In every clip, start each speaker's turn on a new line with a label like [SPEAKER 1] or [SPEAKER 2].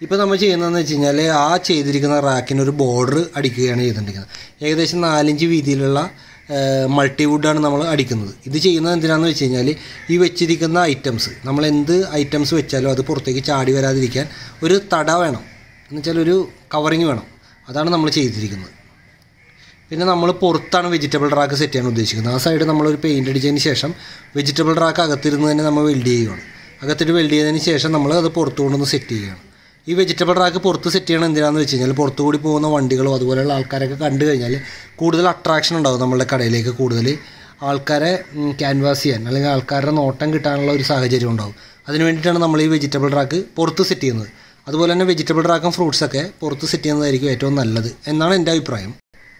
[SPEAKER 1] ഇപ്പോൾ നമ്മൾ ചെയ്യുന്നതെന്ന് വെച്ച് കഴിഞ്ഞാൽ ആ ചെയ്തിരിക്കുന്ന റാക്കിന് ഒരു ബോർഡർ അടിക്കുകയാണ് ചെയ്തുകൊണ്ടിരിക്കുന്നത്. ഏകദേശം 4 ഇഞ്ച് വീതിയിലുള്ള മൾട്ടിവുഡാണ് നമ്മൾ അടിക്കുന്നത്. ഇത് ചെയ്യുന്നത് എന്തിനാണെന്ന് വെച്ച് കഴിഞ്ഞാൽ ഈ വെച്ചിരിക്കുന്ന ഐറ്റംസ് നമ്മൾ എന്ത് ഐറ്റംസ് വെച്ചാലും അത് പുറത്തേക്ക് ചാടി വരാതിരിക്കാൻ ഒരു തട വേണം, എന്നുവെച്ചാൽ ഒരു കവറിങ് വേണം. അതാണ് നമ്മൾ ചെയ്തിരിക്കുന്നത്. പിന്നെ നമ്മൾ പുറത്താണ് വെജിറ്റബിൾ റാക്ക് സെറ്റ് ചെയ്യാൻ ഉദ്ദേശിക്കുന്നത്. ആ സൈഡ് നമ്മളൊരു പെയിൻ്റ് അടിച്ചതിന് ശേഷം വെജിറ്റബിൾ റാക്ക് അകത്തിരുന്ന് തന്നെ നമ്മൾ വെൽഡ് ചെയ്യുകയാണ്. അകത്തിട്ട് വെൽഡ് ചെയ്തതിന് ശേഷം നമ്മൾ അത് പുറത്തു കൊണ്ടൊന്ന് സെറ്റ് ചെയ്യുകയാണ്. ഈ വെജിറ്റബിൾ റാക്ക് പുറത്ത് സെറ്റ് ചെയ്യണം എന്തിനാണെന്ന് വെച്ച് കഴിഞ്ഞാൽ പുറത്തു കൂടി പോകുന്ന വണ്ടികളോ അതുപോലെയുള്ള ആൾക്കാരൊക്കെ കണ്ടു കഴിഞ്ഞാൽ കൂടുതൽ അട്രാക്ഷൻ ഉണ്ടാവും നമ്മളുടെ കടയിലേക്ക്. കൂടുതൽ ആൾക്കാരെ ക്യാൻവാസ് ചെയ്യാൻ അല്ലെങ്കിൽ ആൾക്കാരുടെ നോട്ടം കിട്ടാനുള്ള ഒരു സാഹചര്യം ഉണ്ടാവും. അതിന് വേണ്ടിയിട്ടാണ് നമ്മൾ ഈ വെജിറ്റബിൾ റാക്ക് പുറത്ത് സെറ്റ് ചെയ്യുന്നത്. അതുപോലെ തന്നെ വെജിറ്റബിൾ റാക്കും ഫ്രൂട്ട്സൊക്കെ പുറത്ത് സെറ്റ് ചെയ്യുന്നതായിരിക്കും ഏറ്റവും നല്ലത് എന്നാണ് എൻ്റെ അഭിപ്രായം.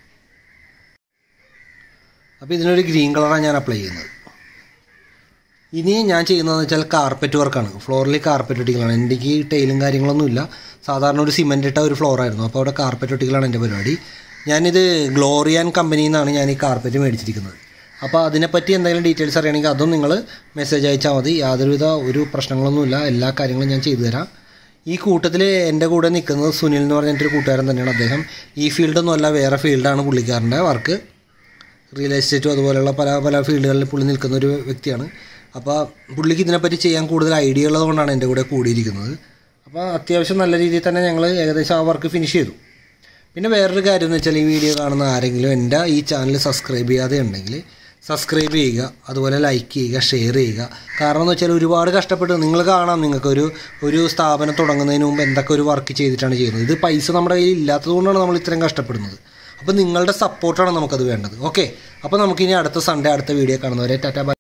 [SPEAKER 1] അപ്പോൾ ഇതിനൊരു ഗ്രീൻ കളറാണ് ഞാൻ അപ്ലൈ ചെയ്യുന്നത്. ഇനി ഞാൻ ചെയ്യുന്നതെന്ന് വെച്ചാൽ കാർപ്പറ്റ് വർക്കാണ്. ഫ്ലോറിൽ കാർപ്പറ്റ് ഒട്ടിക്കലാണ്. എനിക്ക് ടൈലും കാര്യങ്ങളൊന്നുമില്ല. സാധാരണ ഒരു സിമെൻ്റ് ഇട്ട ഒരു ഫ്ലോറായിരുന്നു. അപ്പോൾ അവിടെ കാർപ്പറ്റ് ഒട്ടിക്കലാണ് എൻ്റെ പരിപാടി. ഞാനിത് ഗ്ലോറിയാൻ കമ്പനിയിൽ നിന്നാണ് ഞാൻ ഈ കാർപ്പറ്റ് മേടിച്ചിരിക്കുന്നത്. അപ്പോൾ അതിനെപ്പറ്റി എന്തെങ്കിലും ഡീറ്റെയിൽസ് അറിയണമെങ്കിൽ അതും നിങ്ങൾ മെസ്സേജ് അയച്ചാൽ മതി. യാതൊരുവിധ ഒരു പ്രശ്നങ്ങളൊന്നുമില്ല. എല്ലാ കാര്യങ്ങളും ഞാൻ ചെയ്തു തരാം. ഈ കൂട്ടത്തിൽ എൻ്റെ കൂടെ നിൽക്കുന്നത് സുനിൽ എന്ന് പറഞ്ഞിട്ടൊരു കൂട്ടുകാരൻ തന്നെയാണ്. അദ്ദേഹം ഈ ഫീൽഡൊന്നുമല്ല, വേറെ ഫീൽഡാണ് പുള്ളിക്കാരൻ്റെ വർക്ക്. റിയൽ എസ്റ്റേറ്റും അതുപോലെയുള്ള പല ഫീൽഡുകളിൽ പുള്ളി നിൽക്കുന്ന ഒരു വ്യക്തിയാണ്. അപ്പോൾ പുള്ളിക്ക് ഇതിനെപ്പറ്റി ചെയ്യാൻ കൂടുതൽ ഐഡിയ ഉള്ളതുകൊണ്ടാണ് എൻ്റെ കൂടെ കൂടിയിരിക്കുന്നത്. അപ്പോൾ അത്യാവശ്യം നല്ല രീതിയിൽ തന്നെ ഞങ്ങൾ ഏകദേശം ആ വർക്ക് ഫിനിഷ് ചെയ്തു. പിന്നെ വേറൊരു കാര്യം എന്ന് വെച്ചാൽ ഈ വീഡിയോ കാണുന്ന ആരെങ്കിലും എൻ്റെ ഈ ചാനൽ സബ്സ്ക്രൈബ് ചെയ്യാതെ ഉണ്ടെങ്കിൽ സബ്സ്ക്രൈബ് ചെയ്യുക, അതുപോലെ ലൈക്ക് ചെയ്യുക, ഷെയർ ചെയ്യുക. കാരണം എന്ന് വെച്ചാൽ ഒരുപാട് കഷ്ടപ്പെട്ട് നിങ്ങൾ കാണാം, നിങ്ങൾക്കൊരു സ്ഥാപനം തുടങ്ങുന്നതിന് മുമ്പ് എന്തൊക്കെ ഒരു വർക്ക് ചെയ്തിട്ടാണ് ചെയ്യുന്നത്. ഇത് പൈസ നമ്മുടെ കയ്യിൽ ഇല്ലാത്തതുകൊണ്ടാണ് നമ്മൾ ഇത്രയും കഷ്ടപ്പെടുന്നത്. അപ്പോൾ നിങ്ങളുടെ സപ്പോർട്ടാണ് നമുക്കത് വേണ്ടത്. ഓക്കെ, അപ്പോൾ നമുക്കിനി അടുത്ത സൺഡേ അടുത്ത വീഡിയോ കാണുന്നവരെ ടാറ്റാ ബൈ.